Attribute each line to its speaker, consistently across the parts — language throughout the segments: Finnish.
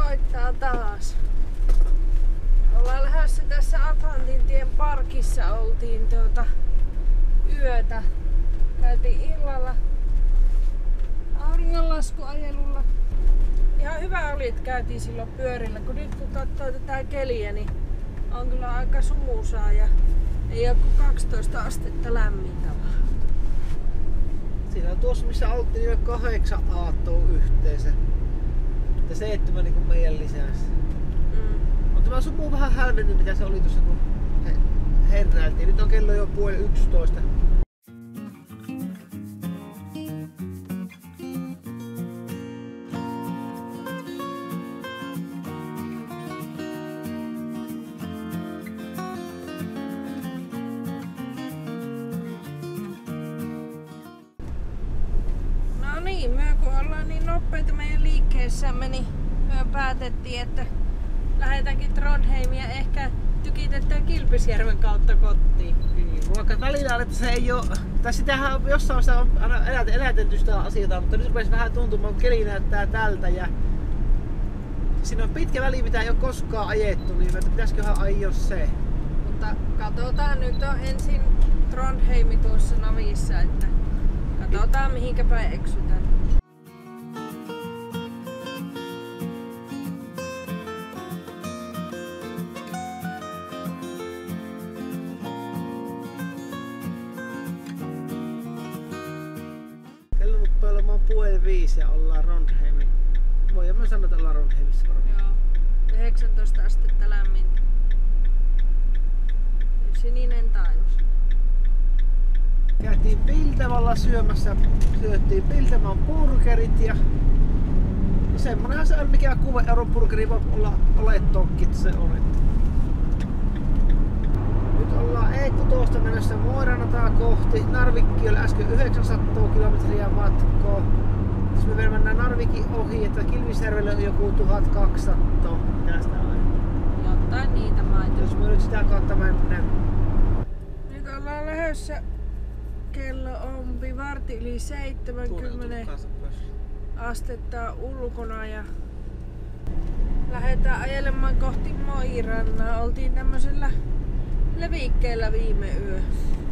Speaker 1: soittaa taas. Ollaan lähdössä tässä Atlantintien parkissa, oltiin yötä. Käytiin illalla auringonlaskuajelulla. Ihan hyvä oli, että käytiin silloin pyörillä, kun nyt kun katsoo tätä keliä, niin on kyllä aika sumusaa ja ei ole kuin 12 astetta lämmintä vaan.
Speaker 2: Siinä on tuossa missä oltiin jo 8 aattoa yhteensä. Ja 7 niin kuin meidän lisässä. On tämä sumu vähän hälvennyt mitä se oli tuossa kun herräiltiin. Nyt on kello jo 10:30.
Speaker 1: No niin, me kun ollaan niin nopeita meidän liikkeessämme, niin me päätettiin, että lähdetäänkin Trondheimia ehkä tykitetään Kilpisjärven kautta kotiin.
Speaker 2: Niin, vaikka välillä että se ei oo, tai sitähän on jossain vaiheessa on aina elätelty sitä asiaa, mutta nyt rupesi vähän tuntumaan, kun keli näyttää tältä ja siinä on pitkä väli, mitä ei ole koskaan ajettu, niin pitäisiköhän ajoa se.
Speaker 1: Mutta katsotaan, nyt on ensin Trondheimi tuossa navissa, että katsotaan mihinkä päin eksytään.
Speaker 2: Kello rupeaa olemaan 4:30 ja ollaan Trondheimin. Voidaan myös sanoa, että ollaan Trondheimissa varmaan.
Speaker 1: Joo, 19 astetta lämmintä. Sininen taivas.
Speaker 2: Käytiin Piltävällä syömässä, syöttiin Piltävän burgerit ja no semmonenhan se on mikä 6 € burgeri voi olla olettoonkin, se on. Nyt ollaan Eettu tuosta menossa Moiranataa kohti. Narvikki oli äsken 900 kilometriä matkoa. Jos me vielä mennään Narvikin ohi, että Kilpisjärvelle on joku 1200. Mitä sitä on?
Speaker 1: Jotain niitä maita.
Speaker 2: Jos me nyt sitä kautta mennään.
Speaker 1: Nyt ollaan lähdössä. Kello on 6:40 astetta ulkona ja lähdetään ajelemaan kohti Moirannaa. Oltiin tämmöisellä levikkeellä viime yö.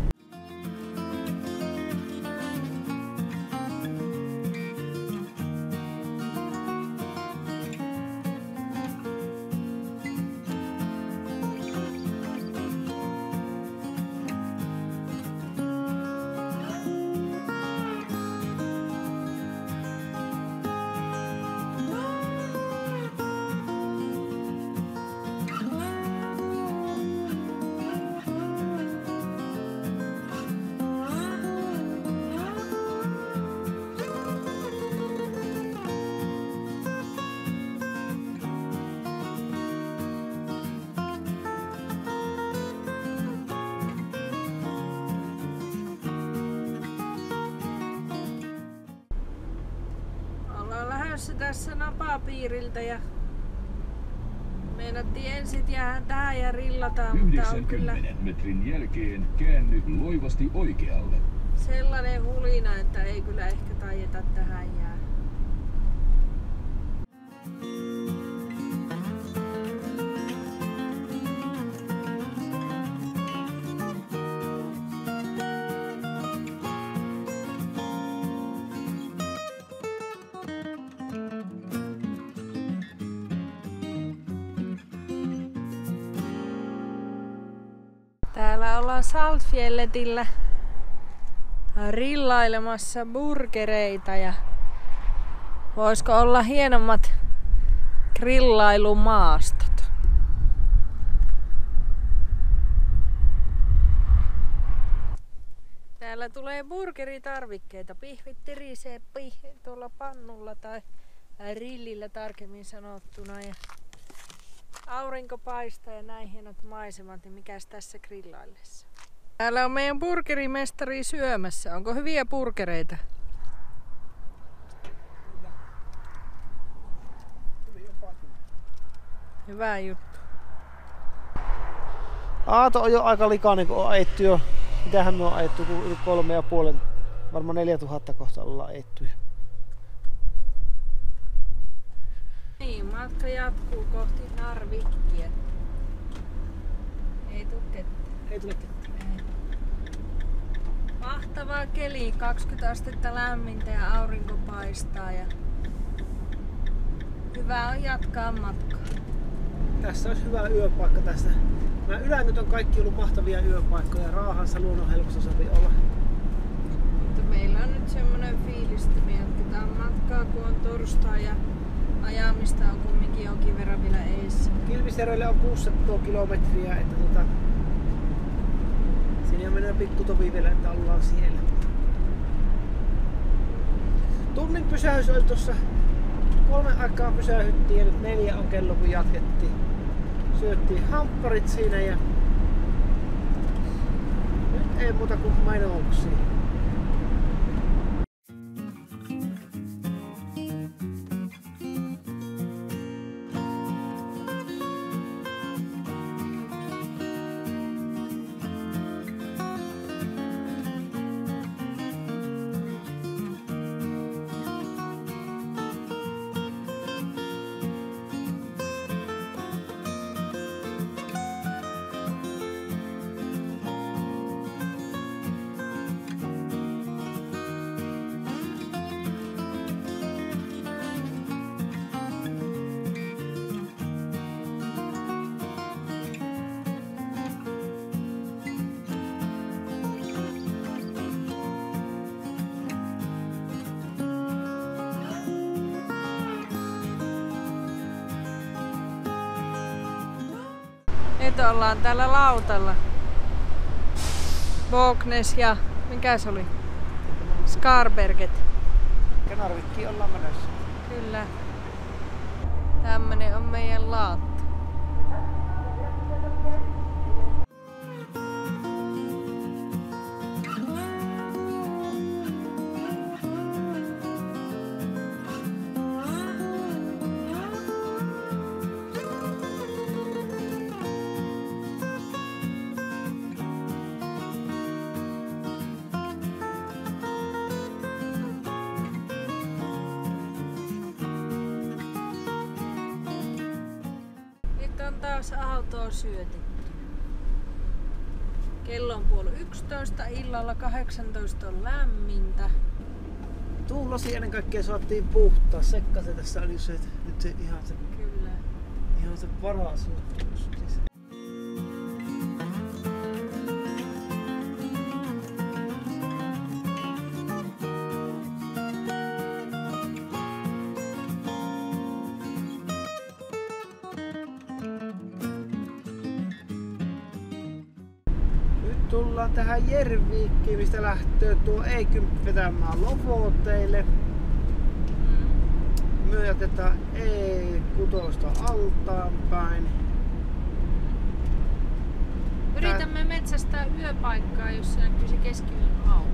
Speaker 1: Tässä napapiiriltä ja meinattiin ensin jäädä tähän ja rillataan, mutta on kyllä
Speaker 3: 90 metrin jälkeen käänny loivasti oikealle.
Speaker 1: Sellainen hulina, että ei kyllä ehkä taideta tähän jää. Täällä ollaan Saltfjelletillä rillailemassa burgereita ja voisiko olla hienommat grillailumaastot. Täällä tulee burgeritarvikkeita. Pihvit tirisee tuolla pannulla tai rillillä tarkemmin sanottuna. Ja aurinko paistaa ja näin hienot maisemat, niin mikäs tässä grillaillessa. Täällä on meidän burgerimestari syömässä. Onko hyviä burgereita? Hyvä juttu.
Speaker 2: Aato on jo aika likainen, kun on ajettu jo. Mitähän me on ajettu? 3,5, varmaan 4000 kohta ollaan ajettu.
Speaker 1: Niin, matka jatkuu kohti Narvikkiä. Ei tuu ketään.
Speaker 2: Ei tule ketään.
Speaker 1: Ei. Mahtavaa keli, 20 astetta lämmintä ja aurinko paistaa ja hyvä on jatkaa matkaa.
Speaker 2: Tässä olisi hyvä yöpaikka tästä. Nämä Ylänyt on kaikki ollut mahtavia yöpaikkoja. Raahassa Luonnonhelpossa sopi olla.
Speaker 1: Mutta meillä on nyt semmonen fiilis, että me jatketaan matkaa, kun on torstai ja ajamista on kumminkin jonkin verran vielä eessä.
Speaker 2: Kilpisjärvelle on 600 kilometriä, että siinä menee pikku topi vielä, että ollaan siellä. Tunnin pysähys oli tuossa 3 aikaa pysähyttiin ja nyt 4 on kello kun jatkettiin. Syöttiin hampparit siinä ja nyt ei muuta kuin mainoksia.
Speaker 1: Nyt ollaan täällä lautalla. Bognes ja mikä se oli? Skarberget.
Speaker 2: Narvikkiin ollaan menossa.
Speaker 1: Kyllä. Tämmönen on meidän lautta. On taas autoa syötetty. Kello on 10:30, illalla 18 on lämmintä.
Speaker 2: Tuulosi ennen kaikkea saatiin puhtaa. Sekkasen tässä oli se, nyt se
Speaker 1: Kyllä.
Speaker 2: ihan se paras juttu. Tullaan tähän Järviikkiin, mistä lähtee tuo E10 vetämään Lofoteille. Me jätetään E6 altaan päin.
Speaker 1: Yritämme metsästää yöpaikkaa, jossa näkyisi keskiyön auto.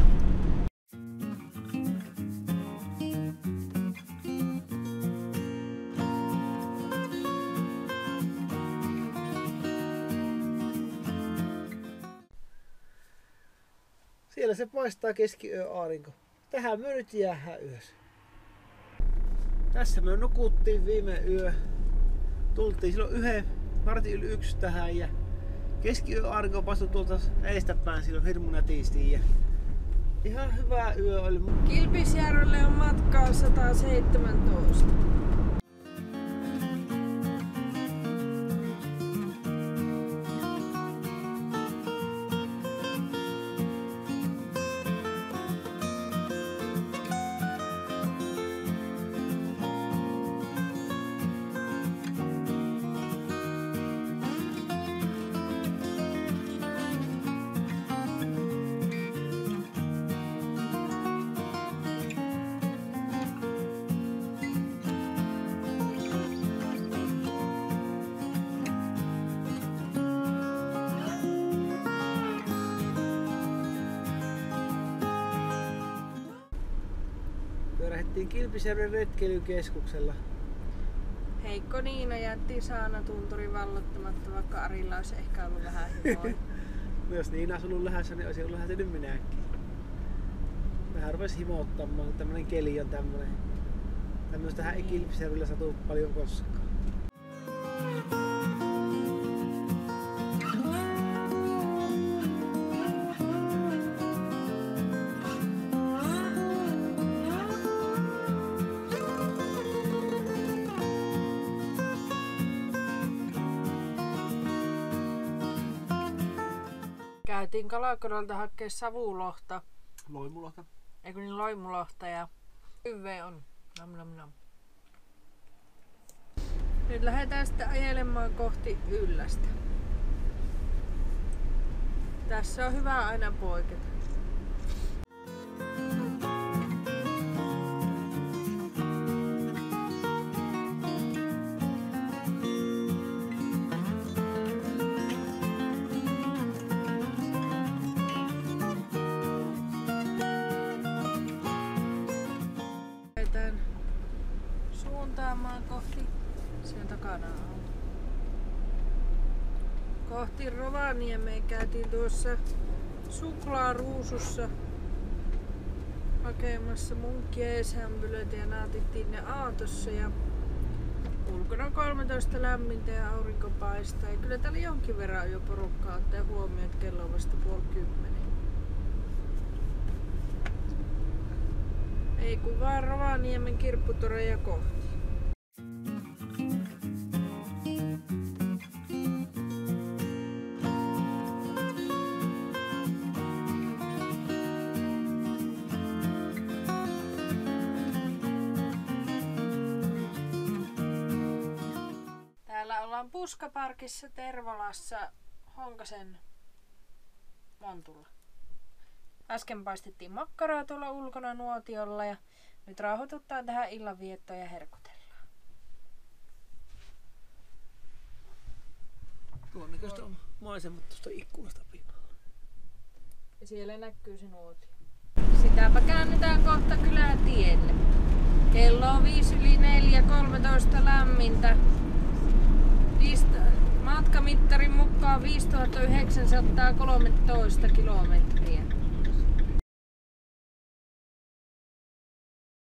Speaker 2: Siellä se paistaa keskiyön aurinko. Tähän me nyt jäähän yössä. Tässä me nukuttiin viime yö. Tultiin silloin 1:15 tähän ja keskiyön aurinko paistui tuolta eestäpäin silloin hirmu nätisti. Ja ihan hyvä yö oli.
Speaker 1: Kilpisjärvelle on matkaa 117.
Speaker 2: Pyörähdettiin Kilpisjärven retkeilykeskuksella.
Speaker 1: Heikko Niina jätti saanatunturin vallottamatta, vaikka Arilla olisi ehkä ollut vähän himoa.
Speaker 2: Jos Niina olisi ollut lähdössä, niin olisin ollut lähtenyt minäkin. Vähän rupesi himottamaan, kun tämmönen keli on tämmönen. Tämmöistähän ei Kilpisjärvellä satu paljon koskaan.
Speaker 1: Käytiin Kalakodolta hakea savulohta.
Speaker 2: Loimulohta.
Speaker 1: Eikö niin, loimulohta ja hyve on. Nam nam nam. Nyt lähdetään sitten ajelemaan kohti Yllästä. Tässä on hyvä aina poiketa. Lähdetään suuntaamaan kohti, siellä takana on, kohti Rovaniemeä. Käytiin tuossa Suklaaruusussa hakemassa munkkia ja sämpylöitä ja naatittiin ne aatossa. Ja ulkona 13 lämmintä ja aurinko paistaa. Ja kyllä täällä jonkin verran jo porukkaa ottaa huomioon, että kello on vasta 9:30. Ei kun vaan Rovaniemen kirpputoreja kohti. Täällä ollaan Puskaparkissa Tervolassa Honkasen montulla. Äsken paistettiin makkaraa tuolla ulkona nuotiolla ja nyt rauhoituttaa tähän illanviettoon ja herkutellaan.
Speaker 2: Tuon näköistä on maisemat tuosta ikkunasta pinnalla.
Speaker 1: Ja siellä näkyy se nuotio. Sitäpä käännytään kohta kylätielle. Kello on 5:04, 13 lämmintä. Matkamittarin mukaan 5913 kilometriä.